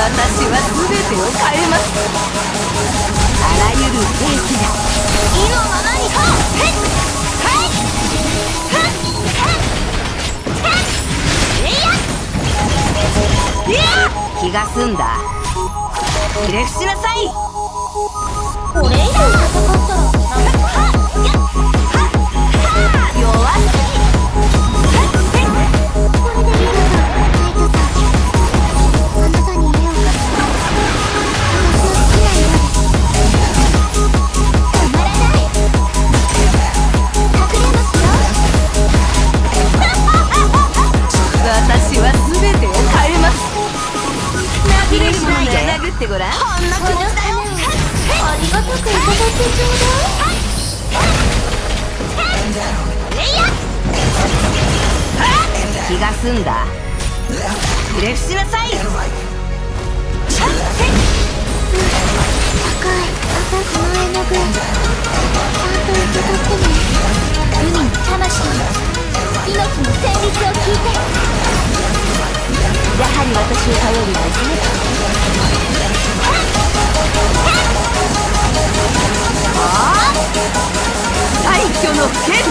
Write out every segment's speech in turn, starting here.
私は全てを変えます。あらゆる兵器が意のままに。気が済んだ。ひれ伏しなさい。 これ以上戦ったら弱すぎ。 これでリーダーさん、ナイトさん、あなたに家を貸す。私の好きな色です。止まらない。隠れますよ。 私は全てを変えます。気にしないで殴ってごらん。ほんの気持ちだよ。 ありがたくいただってちょうだい。 気が済んだ。ひれ伏しなさい。 高い、この絵の具ちゃんと受け取ってね。海の魂の命の旋律を聞いて。やはり私を頼るんですね。 最強の剣。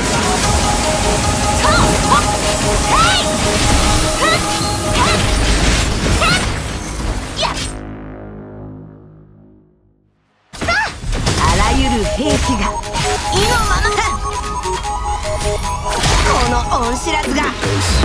あらゆる兵器が意のまま。この恩知らずが